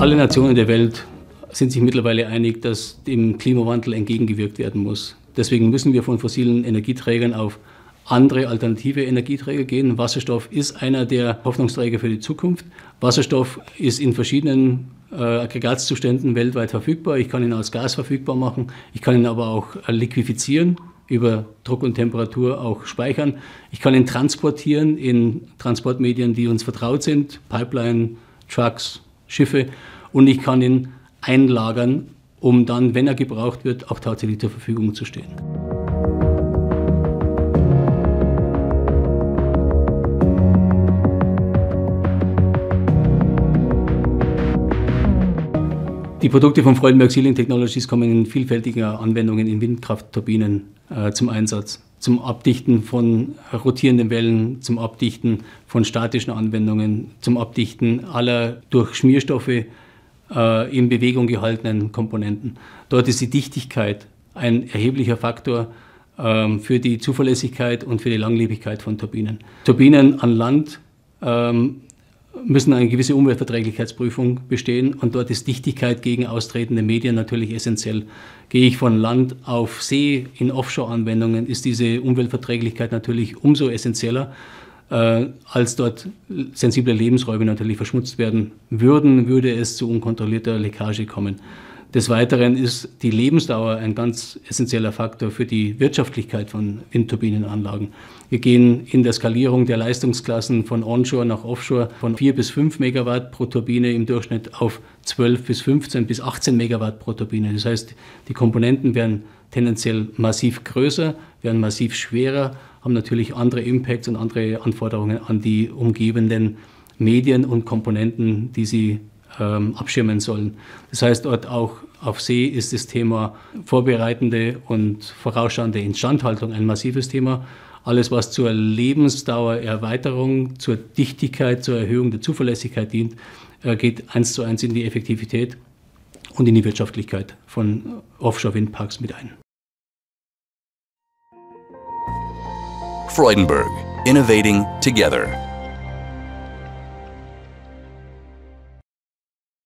Alle Nationen der Welt sind sich mittlerweile einig, dass dem Klimawandel entgegengewirkt werden muss. Deswegen müssen wir von fossilen Energieträgern auf andere alternative Energieträger gehen. Wasserstoff ist einer der Hoffnungsträger für die Zukunft. Wasserstoff ist in verschiedenen Aggregatzuständen weltweit verfügbar. Ich kann ihn als Gas verfügbar machen. Ich kann ihn aber auch liquefizieren, über Druck und Temperatur auch speichern. Ich kann ihn transportieren in Transportmedien, die uns vertraut sind, Pipeline, Trucks, Schiffe. Und ich kann ihn einlagern, um dann, wenn er gebraucht wird, auch tatsächlich zur Verfügung zu stehen. Die Produkte von Freudenberg Sealing Technologies kommen in vielfältigen Anwendungen in Windkraftturbinen zum Einsatz. Zum Abdichten von rotierenden Wellen, zum Abdichten von statischen Anwendungen, zum Abdichten aller durch Schmierstoffe in Bewegung gehaltenen Komponenten. Dort ist die Dichtigkeit ein erheblicher Faktor für die Zuverlässigkeit und für die Langlebigkeit von Turbinen. Turbinen an Land müssen eine gewisse Umweltverträglichkeitsprüfung bestehen und dort ist Dichtigkeit gegen austretende Medien natürlich essentiell. Gehe ich von Land auf See in Offshore-Anwendungen, ist diese Umweltverträglichkeit natürlich umso essentieller, als dort sensible Lebensräume natürlich verschmutzt werden würden, würde es zu unkontrollierter Leckage kommen. Des Weiteren ist die Lebensdauer ein ganz essentieller Faktor für die Wirtschaftlichkeit von Windturbinenanlagen. Wir gehen in der Skalierung der Leistungsklassen von Onshore nach Offshore von 4 bis 5 Megawatt pro Turbine im Durchschnitt auf 12 bis 15 bis 18 Megawatt pro Turbine. Das heißt, die Komponenten werden tendenziell massiv größer, werden massiv schwerer, haben natürlich andere Impacts und andere Anforderungen an die umgebenden Medien und Komponenten, die sie abschirmen sollen. Das heißt, dort auch auf See ist das Thema vorbereitende und vorausschauende Instandhaltung ein massives Thema. Alles, was zur Lebensdauererweiterung, zur Dichtigkeit, zur Erhöhung der Zuverlässigkeit dient, geht 1:1 in die Effektivität und in die Wirtschaftlichkeit von Offshore-Windparks mit ein. Freudenberg. Innovating together.